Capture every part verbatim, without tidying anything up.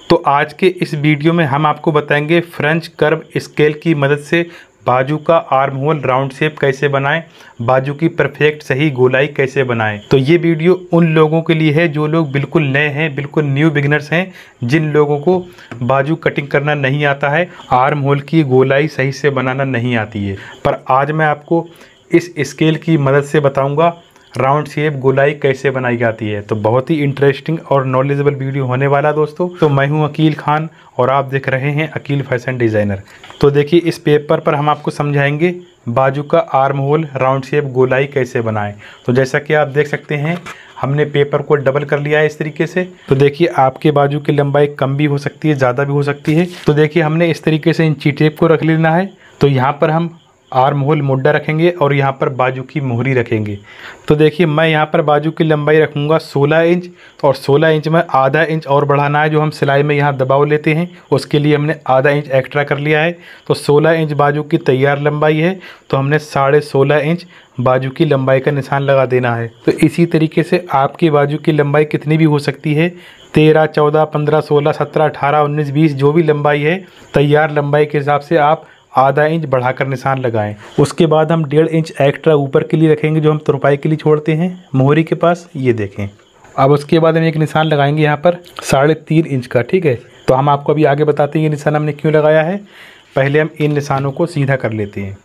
तो आज के इस वीडियो में हम आपको बताएंगे फ्रेंच कर्व स्केल की मदद से बाजू का आर्म होल राउंड शेप कैसे बनाएं, बाजू की परफेक्ट सही गोलाई कैसे बनाएं। तो ये वीडियो उन लोगों के लिए है जो लोग बिल्कुल नए हैं, बिल्कुल न्यू बिगिनर्स हैं, जिन लोगों को बाजू कटिंग करना नहीं आता है, आर्म होल की गोलाई सही से बनाना नहीं आती है। पर आज मैं आपको इस स्केल की मदद से बताऊंगा राउंड शेप गोलाई कैसे बनाई जाती है। तो बहुत ही इंटरेस्टिंग और नॉलेजेबल वीडियो होने वाला दोस्तों। तो मैं हूं अकील खान और आप देख रहे हैं अकील फैशन डिज़ाइनर। तो देखिए, इस पेपर पर हम आपको समझाएंगे बाजू का आर्म होल राउंड शेप गोलाई कैसे बनाएं। तो जैसा कि आप देख सकते हैं, हमने पेपर को डबल कर लिया है इस तरीके से। तो देखिए, आपके बाजू की लंबाई कम भी हो सकती है, ज़्यादा भी हो सकती है। तो देखिए, हमने इस तरीके से इंची टेप को रख लेना है। तो यहाँ पर हम आर्म होल मुड्डा रखेंगे और यहाँ पर बाजू की मोहरी रखेंगे। तो देखिए, मैं यहाँ पर बाजू की लंबाई रखूँगा सोलह इंच और सोलह इंच में आधा इंच और बढ़ाना है। जो हम सिलाई में यहाँ दबाव लेते हैं उसके लिए हमने आधा इंच एक्स्ट्रा कर लिया है। तो सोलह इंच बाजू की तैयार लंबाई है, तो हमने साढ़े सोलह इंच बाजू की लंबाई का निशान लगा देना है। तो इसी तरीके से आपकी बाजू की लंबाई कितनी भी हो सकती है, तेरह, चौदह, पंद्रह, सोलह, सत्रह, अठारह, उन्नीस, बीस, जो भी लंबाई है, तैयार लंबाई के हिसाब से आप आधा इंच बढ़ाकर निशान लगाएं। उसके बाद हम डेढ़ इंच एक्स्ट्रा ऊपर के लिए रखेंगे, जो हम तुरपाई के लिए छोड़ते हैं मोहरी के पास, ये देखें। अब उसके बाद हम एक निशान लगाएंगे यहाँ पर साढ़े तीन इंच का, ठीक है। तो हम आपको अभी आगे बताते हैं ये निशान हमने क्यों लगाया है। पहले हम इन निशानों को सीधा कर लेते हैं।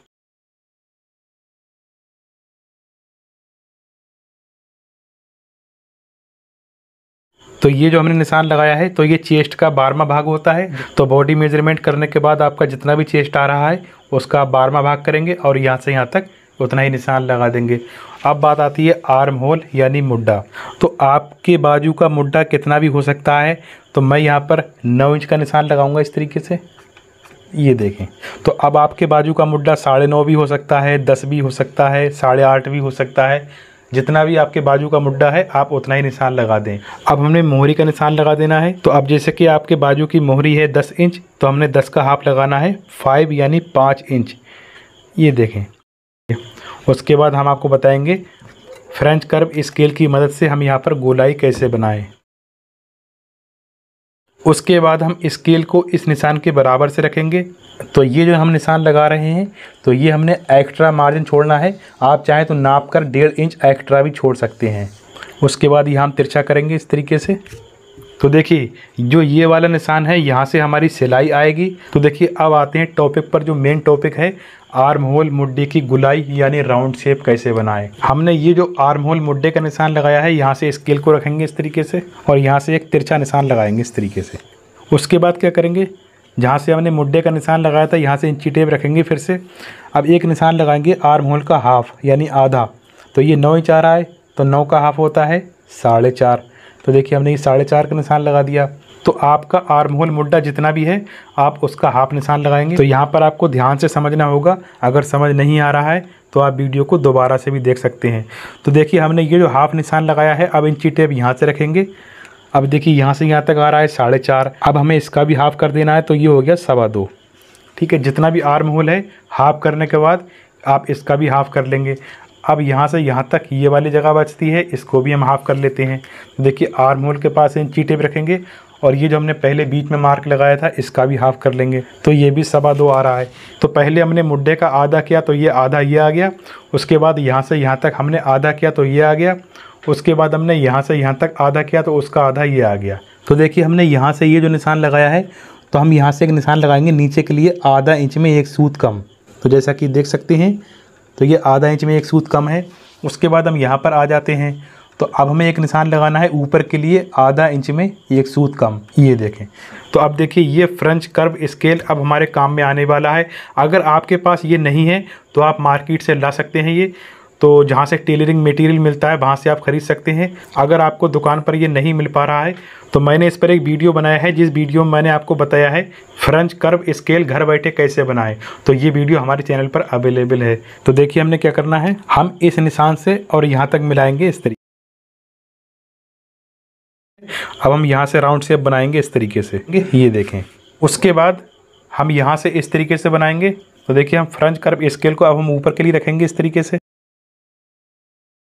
तो ये जो हमने निशान लगाया है, तो ये चेस्ट का बारहवां भाग होता है। तो बॉडी मेजरमेंट करने के बाद आपका जितना भी चेस्ट आ रहा है उसका बारहवां भाग करेंगे और यहाँ से यहाँ तक उतना ही निशान लगा देंगे। अब बात आती है आर्म होल यानी मुड्डा। तो आपके बाजू का मुड्डा कितना भी हो सकता है। तो मैं यहाँ पर नौ इंच का निशान लगाऊंगा इस तरीके से, ये देखें। तो अब आपके बाजू का मुड्डा साढ़े नौ भी हो सकता है, दस भी हो सकता है, साढ़े आठ भी हो सकता है। जितना भी आपके बाजू का मुड्डा है आप उतना ही निशान लगा दें। अब हमने मोहरी का निशान लगा देना है। तो अब जैसे कि आपके बाजू की मोहरी है दस इंच, तो हमने दस का हाफ लगाना है, फाइव यानी पाँच इंच, ये देखें। उसके बाद हम आपको बताएंगे फ्रेंच कर्व स्केल की मदद से हम यहाँ पर गोलाई कैसे बनाएं। उसके बाद हम स्केल को इस निशान के बराबर से रखेंगे। तो ये जो हम निशान लगा रहे हैं, तो ये हमने एक्स्ट्रा मार्जिन छोड़ना है। आप चाहें तो नाप कर डेढ़ इंच एक्स्ट्रा भी छोड़ सकते हैं। उसके बाद यहाँ हम तिरछा करेंगे इस तरीके से। तो देखिए, जो ये वाला निशान है यहाँ से हमारी सिलाई आएगी। तो देखिए, अब आते हैं टॉपिक पर, जो मेन टॉपिक है आर्म होल मुड्डे की गोलाई यानी राउंड शेप कैसे बनाएं। हमने ये जो आर्म होल मुड्डे का निशान लगाया है, यहाँ से स्केल को रखेंगे इस तरीके से और यहाँ से एक तिरछा निशान लगाएंगे इस तरीके से। उसके बाद क्या करेंगे, जहाँ से हमने मुड्डे का निशान लगाया था यहाँ से इंची टेप रखेंगे फिर से। अब एक निशान लगाएंगे आर्म होल का हाफ यानी आधा। तो ये नौ इंच आ रहा है, तो नौ का हाफ होता है साढ़े चार। तो देखिए, हमने ये साढ़े चार का निशान लगा दिया। तो आपका आर्म होल मुड्डा जितना भी है आप उसका हाफ निशान लगाएंगे। तो यहाँ पर आपको ध्यान से समझना होगा। अगर समझ नहीं आ रहा है तो आप वीडियो को दोबारा से भी देख सकते हैं। तो देखिए, हमने ये जो हाफ निशान लगाया है, अब इंची टेप यहाँ से रखेंगे। अब देखिए, यहाँ से यहाँ तक आ रहा है साढ़े चार। अब हमें इसका भी हाफ कर देना है, तो ये हो गया सवा दो, ठीक है। जितना भी आर्म होल है हाफ करने के बाद आप इसका भी हाफ कर लेंगे। अब यहाँ से यहाँ तक ये वाली जगह बचती है, इसको भी हम हाफ कर लेते हैं। देखिए, आर्म होल के पास इंची टेप रखेंगे और ये जो हमने पहले बीच में मार्क लगाया था इसका भी हाफ कर लेंगे। तो ये भी सवा दो आ रहा है। तो पहले हमने मुड्डे का आधा किया, तो ये आधा ये आ गया। उसके बाद यहाँ से यहाँ तक हमने आधा किया, तो ये आ गया। उसके बाद हमने यहाँ से यहाँ तक आधा किया, तो उसका आधा ये आ गया। तो देखिए, हमने यहाँ से ये जो निशान लगाया है, तो हम यहाँ से एक निशान लगाएंगे नीचे के लिए आधा इंच में एक सूत कम। तो जैसा कि देख सकते हैं, तो ये आधा इंच में एक सूत कम है। उसके बाद हम यहाँ पर आ जाते हैं। तो अब हमें एक निशान लगाना है ऊपर के लिए आधा इंच में एक सूत कम, ये देखें। तो अब देखिए, ये फ्रेंच कर्व स्केल अब हमारे काम में आने वाला है। अगर आपके पास ये नहीं है तो आप मार्केट से ला सकते हैं ये। तो जहाँ से टेलरिंग मटेरियल मिलता है वहाँ से आप ख़रीद सकते हैं। अगर आपको दुकान पर ये नहीं मिल पा रहा है तो मैंने इस पर एक वीडियो बनाया है, जिस वीडियो में मैंने आपको बताया है फ्रेंच कर्व स्केल घर बैठे कैसे बनाएं। तो ये वीडियो हमारे चैनल पर अवेलेबल है। तो देखिए, हमने क्या करना है, हम इस निशान से और यहाँ तक मिलाएंगे इस तरीके। अब हम यहाँ से राउंड शेप बनाएंगे इस तरीके से, ये देखें। उसके बाद हम यहाँ से इस तरीके से बनाएंगे। तो देखिए, हम फ्रेंच कर्व स्केल को अब हम ऊपर के लिए रखेंगे इस तरीके से।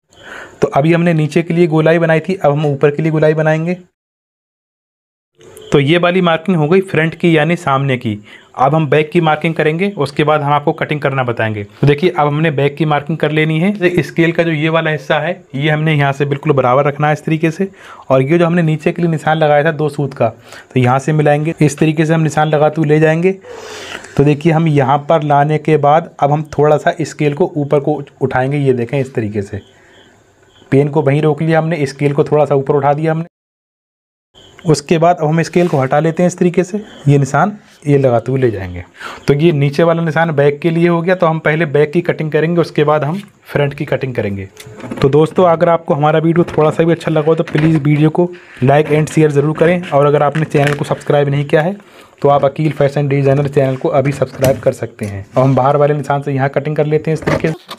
तो अभी हमने नीचे के लिए गोलाई बनाई थी, अब हम ऊपर के लिए गोलाई बनाएंगे। तो ये वाली मार्किंग हो गई फ्रंट की यानी सामने की। अब हम बैक की मार्किंग करेंगे, उसके बाद हम आपको कटिंग करना बताएंगे। तो देखिए अब हमने बैक की मार्किंग कर लेनी है। स्केल का जो ये वाला हिस्सा है ये हमने यहाँ से बिल्कुल बराबर रखना है इस तरीके से। और ये जो हमने नीचे के लिए निशान लगाया था दो सूत का, तो यहाँ से मिलाएंगे, इस तरीके से हम निशान लगाते हुए ले जाएंगे। तो देखिए हम यहाँ पर लाने के बाद अब हम थोड़ा सा स्केल को ऊपर को उठाएंगे। ये देखें इस तरीके से, पेन को वहीं रोक लिया हमने, स्केल को थोड़ा सा ऊपर उठा दिया हमने। उसके बाद अब हम स्केल को हटा लेते हैं इस तरीके से, ये निशान ये लगाते हुए ले जाएंगे। तो ये नीचे वाला निशान बैक के लिए हो गया। तो हम पहले बैक की कटिंग करेंगे, उसके बाद हम फ्रंट की कटिंग करेंगे। तो दोस्तों अगर आपको हमारा वीडियो थोड़ा सा भी अच्छा लगा हो तो प्लीज़ वीडियो को लाइक एंड शेयर ज़रूर करें। और अगर आपने चैनल को सब्सक्राइब नहीं किया है तो आप अकील फैशन डिज़ाइनर चैनल को अभी सब्सक्राइब कर सकते हैं। और हम बाहर वाले निशान से यहाँ कटिंग कर लेते हैं इस तरीके से।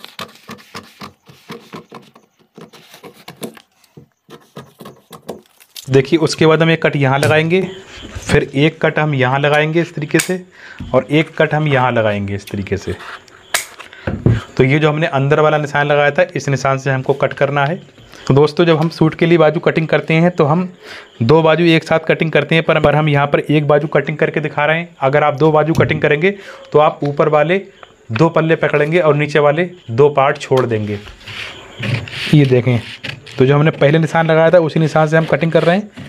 देखिए उसके बाद हम एक कट यहाँ लगाएंगे, फिर एक कट हम यहाँ लगाएंगे इस तरीके से, और एक कट हम यहाँ लगाएंगे इस तरीके से। तो ये जो हमने अंदर वाला निशान लगाया था इस निशान से हमको कट करना है। तो दोस्तों जब हम सूट के लिए बाजू कटिंग करते हैं तो हम दो बाजू एक साथ कटिंग करते हैं, पर पर हम यहाँ पर एक बाजू कटिंग करके दिखा रहे हैं। अगर आप दो बाजू कटिंग करेंगे तो आप ऊपर वाले दो पल्ले पकड़ेंगे और नीचे वाले दो पार्ट छोड़ देंगे। ये देखें, तो जो हमने पहले निशान लगाया था उसी निशान से हम कटिंग कर रहे हैं।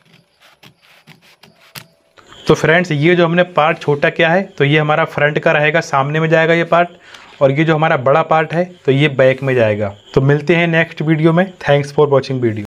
तो फ्रेंड्स ये जो हमने पार्ट छोटा किया है तो ये हमारा फ्रंट का रहेगा, सामने में जाएगा ये पार्ट, और ये जो हमारा बड़ा पार्ट है तो ये बैक में जाएगा। तो मिलते हैं नेक्स्ट वीडियो में। Thanks for watching video.